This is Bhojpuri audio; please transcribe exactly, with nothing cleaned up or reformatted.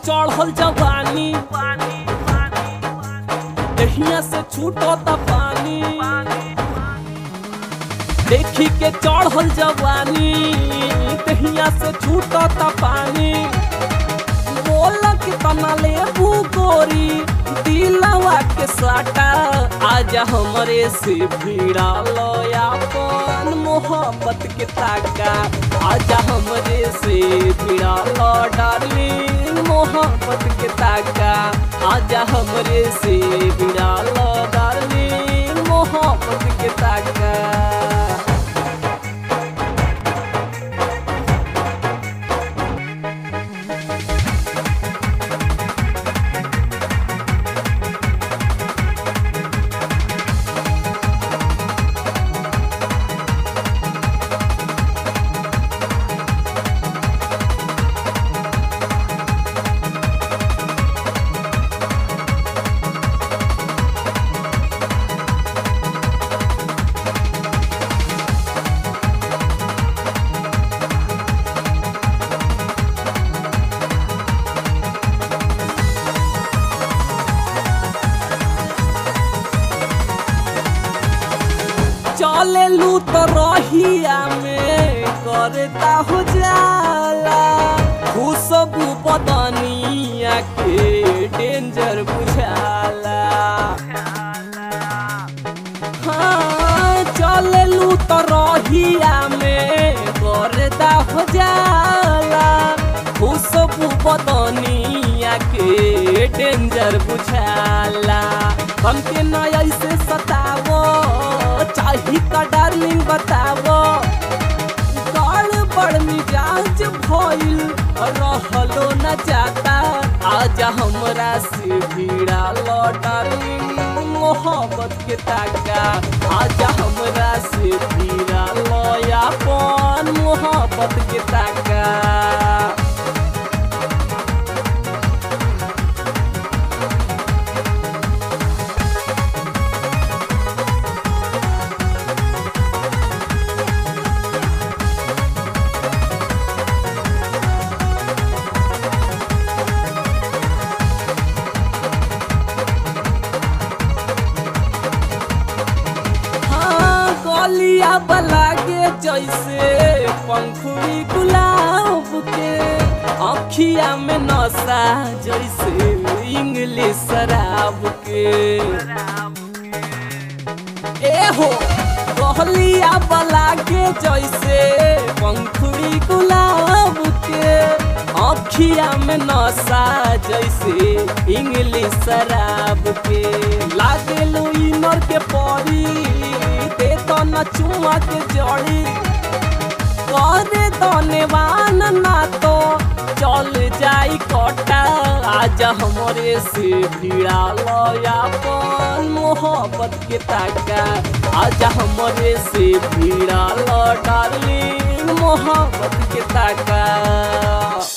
चढ़ल जवानी दहिया से छूटता पानी देखी के चढ़ल जवानी दहिया से छूटता पानी बोल के तना लेबू गोरी दिलवा के साटा आजा हमरे से भिड़ा लो अपन मोहब्बत के ताका आजा हमरे से भिड़ा लो डार्लिंग मोहब्बत के ताका आजा हमरे से भिड़ा लो डार्लिंग मोहब्बत के ताका। चले लू तो रहिया में करता हो जाला खुशबू बदनिया के डेंजर बुझाला। हाँ चले लू तो रहिया में करता हो जाला खुशबू बदनिया के डेंजर बुझाला। हमके न ऐसे सतावो चाही का डार्लिंग बतावो गड़बड़ मिजाज भइल रहलो न जाता आजा हमरा से भिड़ा लो डार्लिंग मोहब्बत के ताका आजा हमरा से भिड़ा लो अपन मोहब्बत के ताका। लिया बलागे जैसे पंखुड़ी गुलाब के अखिया में नशा जैसे इंग्लिश शराब के ए हो कहलिया बलागे जैसे पंखुड़ी गुलाब के अखिया में नशा जैसे इंग्लिश शराब के लागे लो इनर के परी दे तो न चुमा के जड़ी करे धन्यवान ना तो चल जाई कटा आजा हमरे से भिड़ा लो अपन मोहब्बत के ताका आजा हमरे से भिड़ा लो डार्लिंग मोहब्बत के ताका।